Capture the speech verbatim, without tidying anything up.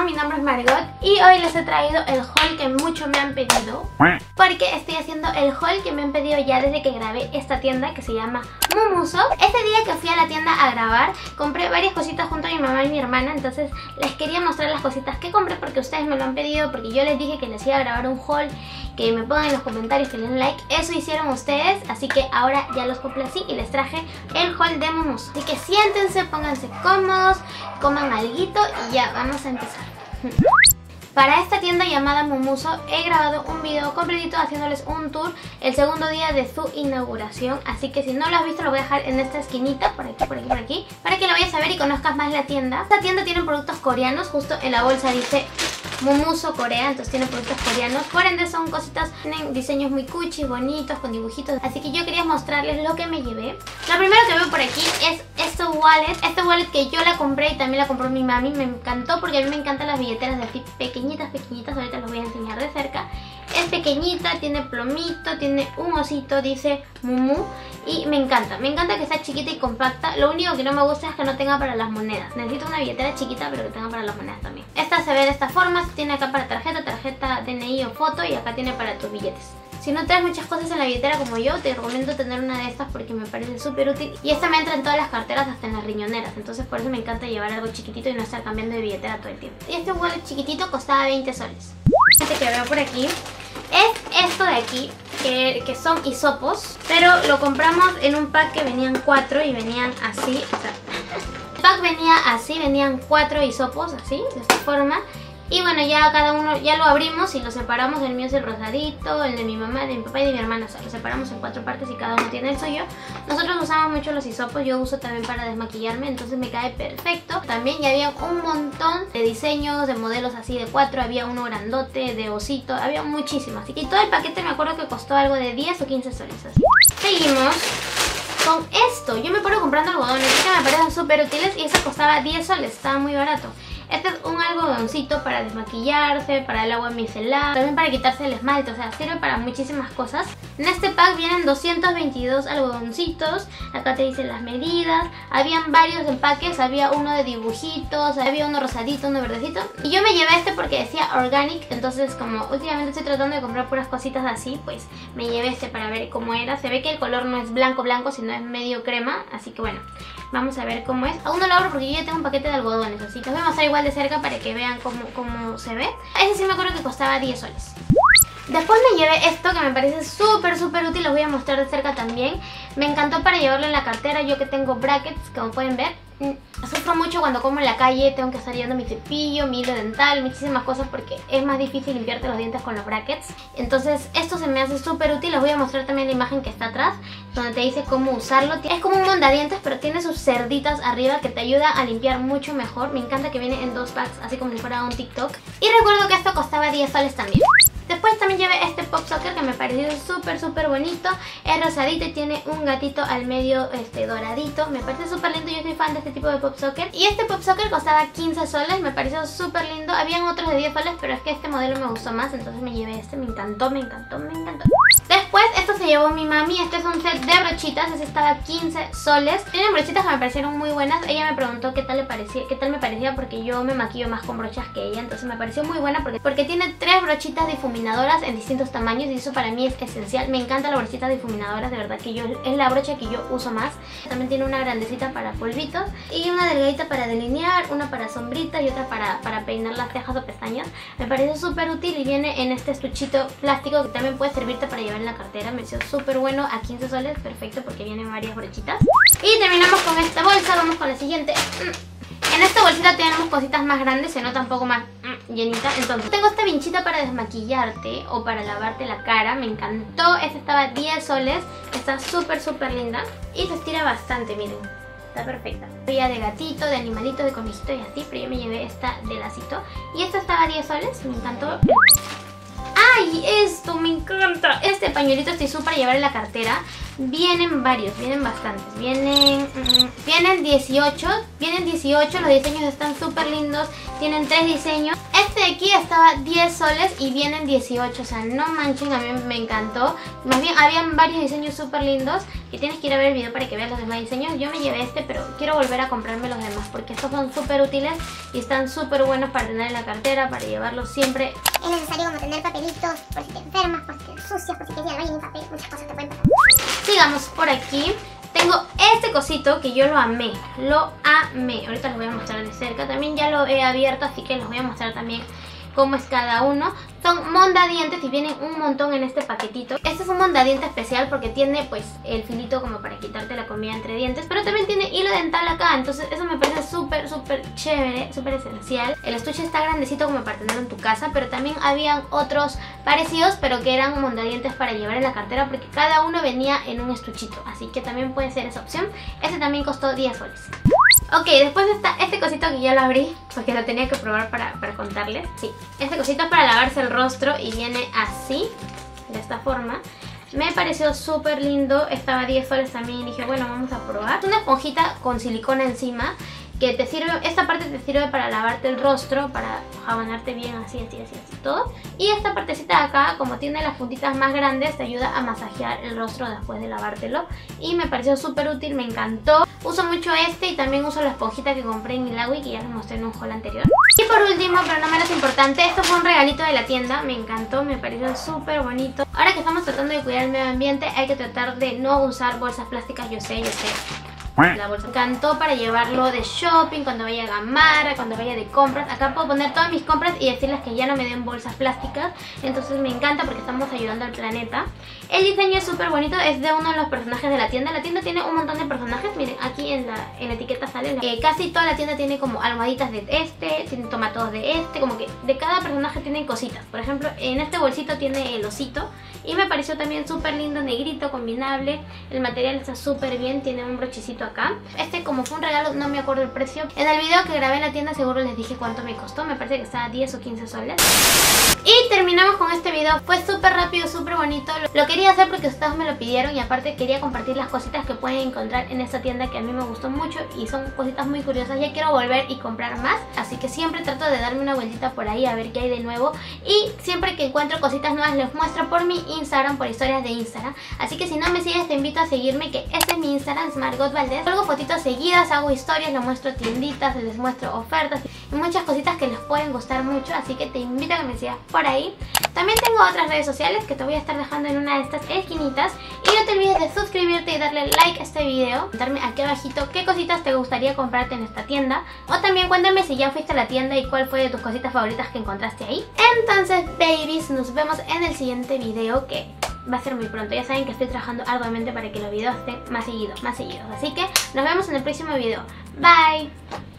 mi nombre es Margot y hoy les he traído el haul que mucho me han pedido, porque estoy haciendo el haul que me han pedido ya desde que grabé esta tienda que se llama Mumuso. Este día que fui a la tienda a grabar compré varias cositas junto a mi mamá y mi hermana, entonces les quería mostrar las cositas que compré porque ustedes me lo han pedido, porque yo les dije que les iba a grabar un haul, que me pongan en los comentarios, que les den like. Eso hicieron ustedes, así que ahora ya los complacé y les traje el haul de Mumuso. Así que siéntense, pónganse cómodos, coman alguito y ya vamos a empezar. Para esta tienda llamada Mumuso he grabado un video completito haciéndoles un tour el segundo día de su inauguración, así que si no lo has visto lo voy a dejar en esta esquinita, por aquí, por aquí, por aquí, para que lo vayas a ver y conozcas más la tienda. Esta tienda tiene productos coreanos, justo en la bolsa dice Mumuso Corea, entonces tiene productos coreanos, por ende son cositas, tienen diseños muy cuchi, bonitos, con dibujitos, así que yo quería mostrarles lo que me llevé. Lo primero que veo por aquí es este wallet, este wallet que yo la compré y también la compró mi mami, me encantó porque a mí me encantan las billeteras de así pequeñitas, pequeñitas, ahorita los voy a enseñar de cerca. Es pequeñita, tiene plomito, tiene un osito, dice Mumu y me encanta, me encanta que sea chiquita y compacta. Lo único que no me gusta es que no tenga para las monedas, necesito una billetera chiquita pero que tenga para las monedas también. Esta se ve de esta forma, tiene acá para tarjeta, tarjeta D N I o foto y acá tiene para tus billetes. Si no traes muchas cosas en la billetera como yo, te recomiendo tener una de estas porque me parece súper útil. Y esta me entra en todas las carteras, hasta en las riñoneras. Entonces por eso me encanta llevar algo chiquitito y no estar cambiando de billetera todo el tiempo. Y este wallet chiquitito costaba veinte soles. Este que veo por aquí es esto de aquí, que, que son hisopos, pero lo compramos en un pack que venían cuatro y venían así. O sea, el pack venía así, venían cuatro hisopos así, de esta forma. Y bueno, ya cada uno, ya lo abrimos y lo separamos. El mío es el rosadito, el de mi mamá, el de mi papá y de mi hermana. O sea, lo separamos en cuatro partes y cada uno tiene el suyo. Nosotros usamos mucho los hisopos, yo uso también para desmaquillarme, entonces me cae perfecto. También ya había un montón de diseños, de modelos así de cuatro. Había uno grandote, de osito, había muchísimos. Así que todo el paquete me acuerdo que costó algo de diez o quince soles así. Seguimos con esto. Yo me paro comprando algodones que me parecen súper útiles y eso costaba diez soles, estaba muy barato. Este es un algodoncito para desmaquillarse, para el agua micelar, también para quitarse el esmalte, o sea, sirve para muchísimas cosas. En este pack vienen doscientos veintidós algodoncitos, acá te dicen las medidas, habían varios empaques, había uno de dibujitos, había uno rosadito, uno verdecito. Y yo me llevé este porque decía organic, entonces como últimamente estoy tratando de comprar puras cositas así, pues me llevé este para ver cómo era. Se ve que el color no es blanco blanco, sino es medio crema, así que bueno, vamos a ver cómo es. Aún no lo abro porque yo ya tengo un paquete de algodones, así que les voy a mostrar igual de cerca para que vean cómo, cómo se ve. Ese sí me acuerdo que costaba diez soles. Después me llevé esto que me parece súper súper útil, los voy a mostrar de cerca también. Me encantó para llevarlo en la cartera, yo que tengo brackets, como pueden ver. Sufro mucho cuando como en la calle, tengo que estar llevando mi cepillo, mi hilo dental, muchísimas cosas porque es más difícil limpiarte los dientes con los brackets. Entonces esto se me hace súper útil, les voy a mostrar también la imagen que está atrás, donde te dice cómo usarlo. Es como un mondadientes, pero tiene sus cerditas arriba que te ayuda a limpiar mucho mejor. Me encanta que viene en dos packs, así como si fuera un TikTok. Y recuerdo que esto costaba diez soles también. Después también llevé este pop socker que me pareció súper súper bonito. Es rosadito y tiene un gatito al medio este, doradito. Me parece súper lindo, yo soy fan de este tipo de pop socker. Y este pop socker costaba quince soles, me pareció súper lindo. Habían otros de diez soles, pero es que este modelo me gustó más, entonces me llevé este. Me encantó, me encantó, me encantó. Después esto se llevó mi mami, este es un set de brochitas, este estaba quince soles. Tienen brochitas que me parecieron muy buenas. Ella me preguntó qué tal le parecía, qué tal me parecía porque yo me maquillo más con brochas que ella, entonces me pareció muy buena porque, porque tiene tres brochitas difuminadoras en distintos tamaños y eso para mí es esencial. Me encantan las brochitas difuminadoras, de verdad que yo es la brocha que yo uso más. También tiene una grandecita para polvitos y una delgadita para delinear, una para sombrita y otra para, para peinar las cejas o pestañas. Me pareció súper útil y viene en este estuchito plástico que también puede servirte para llevar en la cartera. Me pareció súper bueno, a quince soles, perfecto porque vienen varias brochitas. Y terminamos con esta bolsa, vamos con la siguiente. En esta bolsita tenemos cositas más grandes, se nota un poco más mm, llenita. Entonces tengo esta vinchita para desmaquillarte o para lavarte la cara, me encantó. Esta estaba diez soles, está súper súper linda y se estira bastante, miren. Está perfecta. Había de gatito, de animalito, de conejito y así, pero yo me llevé esta de lacito. Y esta estaba diez soles, me encantó. ¡Ay! Esto me encanta. Este pañuelito estoy súper para llevar en la cartera vienen varios, vienen bastantes. Vienen, mm, vienen dieciocho, vienen dieciocho, los diseños están súper lindos. Tienen tres diseños. Este de aquí estaba diez soles y vienen dieciocho, o sea, no manchen, a mí me encantó. Más bien, habían varios diseños súper lindos y tienes que ir a ver el video para que veas los demás diseños. Yo me llevé este, pero quiero volver a comprarme los demás porque estos son súper útiles y están súper buenos para tener en la cartera, para llevarlos siempre. Es necesario como tener papelitos por si te enfermas, por si te ensucias, por si quieres ir al baño sin papel, muchas cosas te pueden pasar. Sigamos por aquí. Tengo este cosito que yo lo amé, lo amé. Ahorita les voy a mostrar de cerca. También ya lo he abierto, así que les voy a mostrar también cómo es cada uno. Son mondadientes y vienen un montón en este paquetito. Este es un mondadiente especial porque tiene pues el filito como para quitarte la comida entre dientes, pero también tiene hilo dental acá, entonces eso me parece súper súper chévere, súper esencial. El estuche está grandecito como para tenerlo en tu casa, pero también habían otros parecidos, pero que eran mondadientes para llevar en la cartera porque cada uno venía en un estuchito, así que también puede ser esa opción. Este también costó diez soles. Ok, después está este cosito que ya lo abrí porque lo tenía que probar para, para contarles. Sí, este cosito es para lavarse el rostro y viene así, de esta forma. Me pareció súper lindo, estaba a diez soles también y dije, bueno, vamos a probar. Es una esponjita con silicona encima que te sirve, esta parte te sirve para lavarte el rostro, para jabonarte bien así, así, así, así, todo. Y esta partecita de acá, como tiene las puntitas más grandes, te ayuda a masajear el rostro después de lavártelo. Y me pareció súper útil, me encantó. Uso mucho este y también uso la esponjita que compré en Milagui, que ya les mostré en un haul anterior. Y por último, pero no menos importante, esto fue un regalito de la tienda, me encantó, me pareció súper bonito. Ahora que estamos tratando de cuidar el medio ambiente, hay que tratar de no usar bolsas plásticas, yo sé, yo sé. La bolsa me encantó para llevarlo de shopping, cuando vaya a Gamarra, cuando vaya de compras. Acá puedo poner todas mis compras y decirles que ya no me den bolsas plásticas. Entonces me encanta porque estamos ayudando al planeta. El diseño es súper bonito, es de uno de los personajes de la tienda. La tienda tiene un montón de personajes. Miren, aquí en la, en la etiqueta sale que casi toda la tienda tiene como almohaditas de este, tiene tomatodos de este, como que de cada personaje tienen cositas. Por ejemplo, en este bolsito tiene el osito y me pareció también súper lindo, negrito, combinable. El material está súper bien, tiene un brochecito acá. Este, como fue un regalo, no me acuerdo el precio. En el video que grabé en la tienda seguro les dije cuánto me costó. Me parece que estaba diez o quince soles. Y terminamos con este video. Fue súper rápido, súper bonito. Lo quería hacer porque ustedes me lo pidieron y aparte quería compartir las cositas que pueden encontrar en esta tienda que a mí me gustó mucho y son cositas muy curiosas. Ya quiero volver y comprar más, así que siempre trato de darme una vueltita por ahí a ver qué hay de nuevo. Y siempre que encuentro cositas nuevas les muestro por mi Instagram, por historias de Instagram. Así que si no me sigues te invito a seguirme, que este es mi Instagram, es Margot Valdez. Hago fotitos seguidas, hago historias, les muestro tienditas, les muestro ofertas y muchas cositas que les pueden gustar mucho, así que te invito a que me sigas por ahí. También tengo otras redes sociales que te voy a estar dejando en una de estas esquinitas. Y no te olvides de suscribirte y darle like a este video. Contarme aquí abajito qué cositas te gustaría comprarte en esta tienda. O también cuéntame si ya fuiste a la tienda y cuál fue de tus cositas favoritas que encontraste ahí. Entonces, babies, nos vemos en el siguiente video que va a ser muy pronto. Ya saben que estoy trabajando arduamente para que los videos estén más seguidos, más seguidos. Así que nos vemos en el próximo video. Bye.